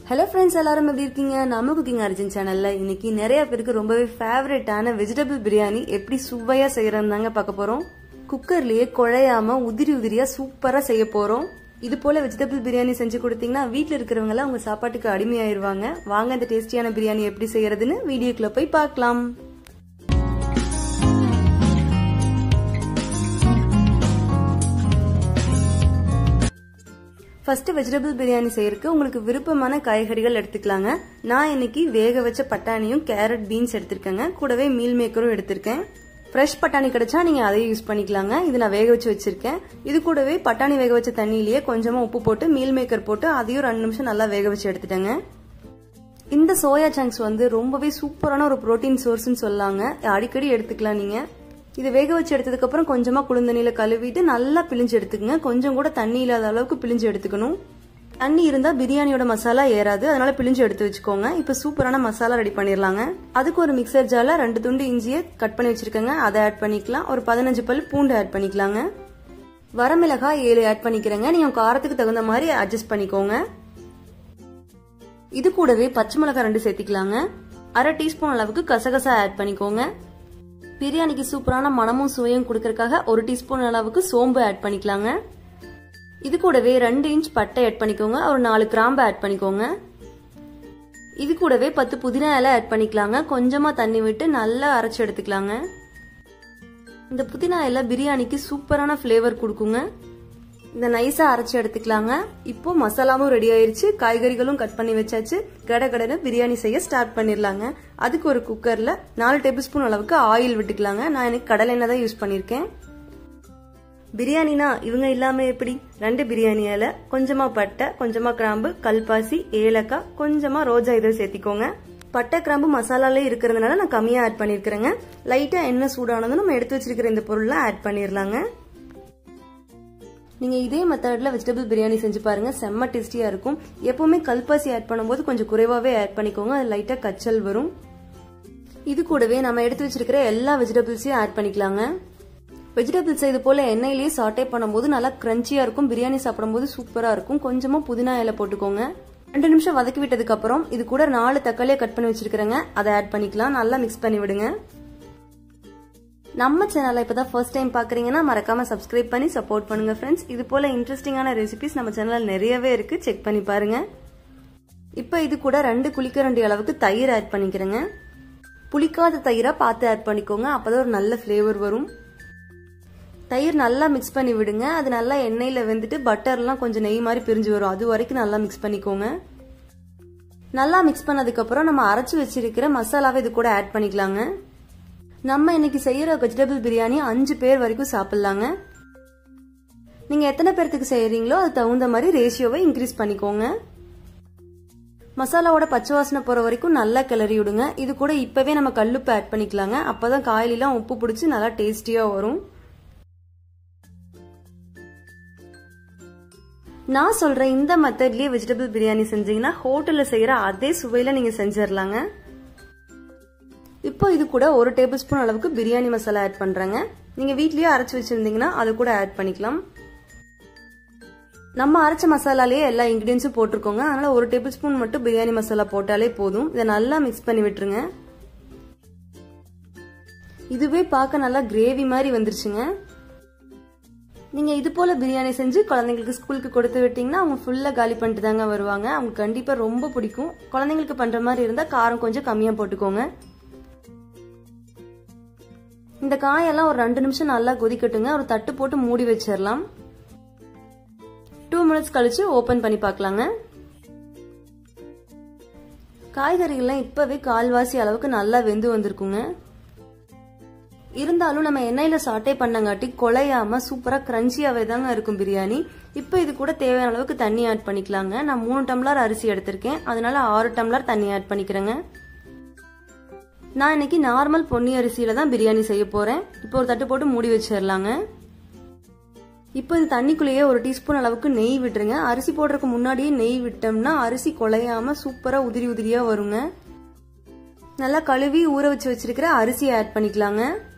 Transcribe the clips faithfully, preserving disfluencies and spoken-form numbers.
Hello friends, எல்லாரும் எப்படி இருக்கீங்க? நம்ம குக்கிங் ஆரிஜின் சேனல்ல இன்னைக்கு நிறைய பேருக்கு ரொம்பவே ஃபேவரட்டான வெஜிடபிள் பிரியாணி எப்படி சுவையா செய்யறதுதாங்க பார்க்க போறோம். குக்கர்லயே குழையாம உதிரி உதிரியா சூப்பரா செய்ய போறோம். இது போல வெஜிடபிள் பிரியாணி செஞ்சு கொடுத்தீங்கன்னா வீட்ல இருக்கிறவங்க எல்லாம் உங்க சாப்பாட்டுக்கு அடிமையாயிருவாங்க. வாங்க இந்த டேஸ்டியான பிரியாணி எப்படி செய்யறதுன்னு வீடியோக்குள்ள போய் பார்க்கலாம். ஃபர்ஸ்ட் வெஜிடபிள் பிரியாணி செய்யறதுக்கு உங்களுக்கு விருப்பமான காய்கறிகள் எடுத்துக்கலாங்க. நான் இன்னைக்கு வேக வச்ச பட்டாணியும் கேரட் பீன்ஸ் எடுத்திருக்கேங்க. கூடவே மீல் மேக்கரும் எடுத்திருக்கேன். ஃப்ரெஷ் பட்டாணி கிடைச்சா நீங்க அதையும் யூஸ் பண்ணிக்கலாங்க. இது நான் வேக வச்சு வச்சிருக்கேன். இது கூடவே பட்டாணி வேக வச்ச தண்ணியிலேயே கொஞ்சமா உப்பு போட்டு மீல் மேக்கர் போட்டு அதையும் ரெண்டு நிமிஷம் நல்லா வேக வச்சு எடுத்துட்டேங்க. இந்த சோயா சங்க்ஸ் வந்து ரொம்பவே சூப்பரான ஒரு புரோட்டீன் சோர்ஸ்னு சொல்லாங்க. அடிக்கடி எடுத்துக்கலாம் நீங்க. இது வேக வச்சு எடுத்ததுக்கு அப்புறம் கொஞ்சமா குளிர்ந்தண்ணியில கழுவிட்டு நல்லா பிழிஞ்சு எடுத்துக்கங்க. கொஞ்சம் கூட தண்ணி இல்லாத அளவுக்கு பிழிஞ்சு எடுத்துக்கணும். தண்ணி இருந்தா பிரியாணியோட மசாலா ஏறாது, அதனால பிழிஞ்சு எடுத்து வச்சுக்கோங்க. இப்ப சூப்பரான மசாலா ரெடி பண்ணிடலாங்க. அதுக்கு ஒரு மிக்சர் ஜார்ல ரெண்டு துண்டு இஞ்சியை கட் பண்ணி வச்சிருக்கேங்க, அதை ஆட் பண்ணிக்கலாம். ஒரு பதினஞ்சு பல் பூண்டு ஆட் பண்ணிக்கலாங்க. வரமிளகாய் ஏழு ஆட் பண்ணிக்கிறேங்க. நீங்க காரத்துக்கு தகுந்த மாதிரி அட்ஜஸ்ட் பண்ணிக்கோங்க. இது கூடவே பச்சை மிளகாய் ரெண்டு சேர்த்திக்கலாங்க. அரை டீஸ்பூன் அளவுக்கு கசகசா ஆட் பண்ணிக்கோங்க. பிரியாணிக்கு சூப்பரான மனமும் சுவையும் கொடுக்கறதுக்காக ஒரு டீஸ்பூன் அளவுக்கு சோம்பு ஆட் பண்ணிக்கலாங்க. இது கூடவே ரெண்டு இன்ச் பட்டை ஆட் பண்ணிக்கோங்க. ஒரு நாலு கிராம்பு ஆட் பண்ணிக்கோங்க. இது கூடவே பத்து புதினா இலை ஆட் பண்ணிக்கலாங்க. கொஞ்சமா தண்ணி விட்டு நல்லா அரைச்சு எடுத்துக்கலாங்க. இந்த புதினா இலை பிரியாணிக்கு சூப்பரான ஃபிளேவர் கொடுக்குங்க. இந்த நைஸா அரைச்சு எடுத்துக்கலாங்க. இப்போ மசாலாவும் ரெடி ஆயிருச்சு, காய்கறிகளும் கட் பண்ணி வச்சாச்சு. கட கடன்னு பிரியாணி செய்ய ஸ்டார்ட் பண்ணிடலாங்க. அதுக்கு ஒரு குக்கர்ல நாலு டேபிள் ஸ்பூன் அளவுக்கு ஆயில் விட்டுக்கலாங்க. நான் எனக்கு கடலை எண்ணெய் தான் யூஸ் பண்ணிருக்கேன். பிரியாணினா இவங்க இல்லாம எப்படி? ரெண்டு பிரியாணி இலை, கொஞ்சமா பட்டை, கொஞ்சமா கிராம்பு, கல்பாசி, ஏலக்காய், கொஞ்சமா ரோஜா இதழ் சேர்த்திக்கோங்க. பட்டை கிராம்பு மசாலாலே இருக்கிறதுனால நான் கம்மியா ஆட் பண்ணிருக்கிறேங்க. லைட்டா எண்ணெய் சூடானதும் நம்ம எடுத்து வச்சிருக்கிற இந்த பொருள்லாம் ஆட் பண்ணிடலாங்க. நீங்க இதே மெத்தட்ல வெஜிடபிள் பிரியாணி செஞ்சு பாருங்க, செம்ம டேஸ்டியா இருக்கும். எப்பவுமே கல்பாசி ஆட் பண்ணும்போது கொஞ்சம் குறைவாவே ஆட் பண்ணிக்கோங்க, அது லைட்டா கச்சல் வரும். இது கூடவே நம்ம எடுத்து வச்சிருக்கிற எல்லா வெஜிடபிள்ஸையும் ஆட் பண்ணிக்கலாங்க. வெஜிடபிள்ஸ் இது போல எண்ணெயிலேயே சாட்டே பண்ணும்போது நல்லா கிரன்ச்சியா இருக்கும். பிரியாணி சாப்பிடும்போது சூப்பரா இருக்கும். கொஞ்சமா புதினா இலை போட்டுக்கோங்க. ரெண்டு நிமிஷம் வதக்கி விட்டதுக்கு அப்புறம் இது கூட நாலு தக்காளியை கட் பண்ணி வச்சிருக்கிறேங்க, அதை ஆட் பண்ணிக்கலாம். நல்லா மிக்ஸ் பண்ணி விடுங்க. நம்ம சேனலை இப்பதான் ஃபர்ஸ்ட் டைம் பாக்குறீங்கன்னா மறக்காம சப்ஸ்கிரைப் பண்ணி சப்போர்ட் பண்ணுங்க ஃப்ரெண்ட்ஸ். இது போல இன்ட்ரெஸ்டிங்கான ரெசிபிஸ் நம்ம சேனல்ல நிறையவே இருக்கு, செக் பண்ணி பாருங்க. இப்ப இது கூட ரெண்டு குளிக்கரண்டி அளவுக்கு தயிர் ஆட் பண்ணிக்கிறேங்க. புளிக்காத தயிரா பார்த்து ஆட் பண்ணிக்கோங்க, அப்பதான் ஒரு நல்ல ஃபிளேவர் வரும். தயிர் நல்லா மிக்ஸ் பண்ணி விடுங்க. அது நல்லா எண்ணெயில வெந்துட்டு பட்டர்லாம் கொஞ்சம் நெய் மாதிரி பிரிஞ்சு வரும், அது வரைக்கும் நல்லா மிக்ஸ் பண்ணிக்கோங்க. நல்லா மிக்ஸ் பண்ணதுக்கு அப்புறம் நம்ம அரைச்சு வச்சிருக்கிற மசாலாவை இது கூட ஆட் பண்ணிக்கலாங்க. நம்ம இன்னைக்கு செய்யற வெஜிடபிள் பிரியாணி அஞ்சு பேர் வரைக்கும் சாப்பிடலாங்க. நீங்க எத்தனை பேருக்கு செய்யறீங்களோ அது தகுந்த மாதிரி ரேஷியோவை இன்க்ரீஸ் பண்ணிக்கோங்க. மசாலாவோட பச்சை வாசனை போற வரைக்கும் நல்லா கிளறி விடுங்க. இது கூட இப்பவே நம்ம கல்லுப்பு ஆட் பண்ணிக்கலாங்க, அப்பதான் காயிலாம் உப்பு பிடிச்சி நல்லா டேஸ்டியா வரும். நான் சொல்றேன் இந்த மெத்தட்லயே வெஜிடபிள் பிரியாணி செஞ்சீங்கன்னா ஹோட்டல்ல செய்யற அதே சுவையில நீங்க செஞ்சிடலாங்க. இப்போ இது கூட ஒரு டேபிள் ஸ்பூன் அளவுக்கு பிரியாணி மசாலா ஆட் பண்றேங்க. நீங்க வீட்லயே அரைச்சு வச்சிருந்தீங்கன்னா அது கூட ஆட் பண்ணிக்கலாம். நம்ம அரைச்ச மசாலாலேயே எல்லா இன்கிரீடியன்ஸும் போட்டிருக்கோங்க, அதனால ஒரு டேபிள் ஸ்பூன் மட்டும் பிரியாணி மசாலா போட்டாலே போதும். இதை நல்லா மிக்ஸ் பண்ணி விட்டுருங்க. இதுவே பார்க்க நல்லா கிரேவி மாதிரி வந்துருச்சுங்க. நீங்க இது போல பிரியாணி செஞ்சு குழந்தைங்களுக்கு ஸ்கூலுக்கு கொடுத்து விட்டீங்கன்னா அவங்க ஃபுல்லா காலி பண்ணிட்டு தாங்க வருவாங்க. அவங்க கண்டிப்பா ரொம்ப பிடிக்கும். குழந்தைங்களுக்கு பண்ற மாதிரி இருந்தா காரம் கொஞ்சம் கம்மியா போட்டுக்கோங்க. இந்த காயெல்லாம் ஒரு ரெண்டு நிமிஷம் நல்லா கொதிக்கட்டுங்க. ஒரு தட்டு போட்டு மூடி வச்சிடலாம். டூ மினிட்ஸ் கழிச்சு ஓபன் பண்ணி பார்க்கலாங்க. காய்கறிகள்லாம் இப்பவே கால்வாசி அளவுக்கு நல்லா வெந்து வந்திருக்குங்க. இருந்தாலும் நம்ம எண்ணெயில சாட்டே பண்ணங்காட்டி குழையாம சூப்பரா கிரன்ச்சியாவே தாங்க இருக்கும் பிரியாணி. இப்ப இது கூட தேவையான அளவுக்கு தண்ணி ஆட் பண்ணிக்கலாங்க. நான் மூணு டம்ளர் அரிசி எடுத்திருக்கேன், அதனால ஆறு டம்ளர் தண்ணி ஆட் பண்ணிக்கிறேங்க. நான் இன்னைக்கு நார்மல் பொன்னி அரிசியில தான் பிரியாணி செய்ய போறேன். இப்போ ஒரு தட்டு போட்டு மூடி வச்சிடலாங்க. இப்போ இந்த தண்ணிக்குள்ளேயே ஒரு டீஸ்பூன் அளவுக்கு நெய் விட்டுருங்க. அரிசி போடுறதுக்கு முன்னாடியே நெய் விட்டோம்னா அரிசி குழையாம சூப்பரா உதிரி உதிரியா வருங்க. நல்லா கழுவி ஊற வச்சு வச்சிருக்கிற அரிசியை ஆட் பண்ணிக்கலாங்க.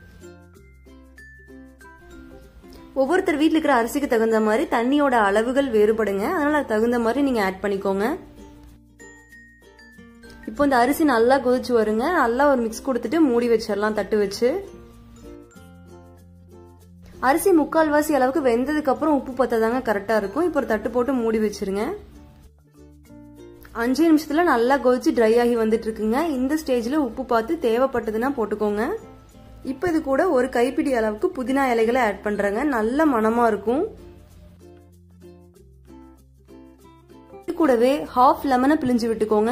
ஒவ்வொருத்தர் வீட்டுல இருக்கிற அரிசிக்கு தகுந்த மாதிரி தண்ணியோட அளவுகள் வேறுபடுங்க, அதனால தகுந்த மாதிரி நீங்க ஆட் பண்ணிக்கோங்க. இப்போ இந்த அரிசி நல்லா கொதிச்சு வருங்க. நல்லா ஒரு மிக்ஸ் கொடுத்துட்டு மூடி வச்சிடலாம் தட்டு வச்சு. அரிசி முக்கால்வாசி அளவுக்கு வெந்ததுக்கு அப்புறம் உப்பு பத்தாதாங்க கரெக்டா இருக்கும். இப்போ ஒரு தட்டு போட்டு மூடி வச்சிருங்க. அஞ்சு நிமிஷத்துல நல்லா கொதிச்சு ட்ரை ஆகி வந்துட்டு இருக்குங்க. இந்த ஸ்டேஜ்ல உப்பு பார்த்து தேவைப்பட்டதுன்னா போட்டுக்கோங்க. இப்போ இது கூட ஒரு கைப்பிடி அளவுக்கு புதினா இலைகளை ஆட் பண்றேங்க. நல்ல மணமா இருக்கும். இது கூடவே ஹாஃப் லெமனை பிழிஞ்சு விட்டுக்கோங்க.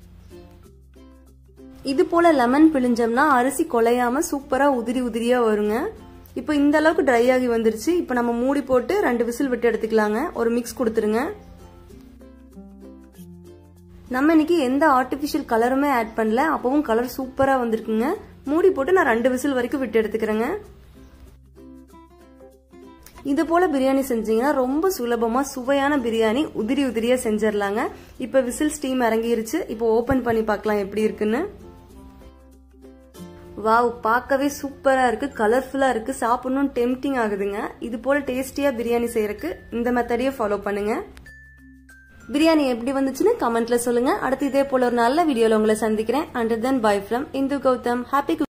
இது போல லெமன் பிழிஞ்சோம்னா அரிசி குலையாம சூப்பரா உதிரி உதிரியா வருங்க. இப்போ இந்த அளவுக்கு ட்ரை ஆகி வந்துருச்சு. இப்போ நம்ம மூடி போட்டு ரெண்டு விசில் விட்டு எடுத்துக்கலாங்க. ஒரு மிக்ஸ் கொடுத்துருங்க. நம்ம இன்னைக்கு எந்த ஆர்டிபிஷியல் கலருமே ஆட் பண்ணல. அப்பவும் கலர் சூப்பரா வந்திருக்குங்க. மூடி போட்டு நான் ரெண்டு விசில் வரைக்கும் விட்டு எடுத்துக்கிறேங்க. இது போல பிரியாணி செஞ்சீங்கன்னா ரொம்ப சுலபமா சுவையான பிரியாணி உதிரி உதிரியா செஞ்சிடலாங்க. இப்ப விசில் ஸ்டீம் இறங்கிருச்சு. இப்போ ஓபன் பண்ணி பார்க்கலாம் எப்படி இருக்குன்னு. வாவ், பார்க்கவே சூப்பரா இருக்கு, கலர்ஃபுல்லா இருக்கு, சாப்பிடணும் டெம்டிங் ஆகுதுங்க. இது போல டேஸ்டியா பிரியாணி செய்யறதுக்கு இந்த மெத்தடையே ஃபாலோ பண்ணுங்க. பிரியாணி எப்படி வந்துச்சுன்னு கமெண்ட்ல சொல்லுங்க. அடுத்து இதே போல ஒரு நல்ல வீடியோல உங்களை சந்திக்கிறேன். Under then bye from Indu Gautham. Happy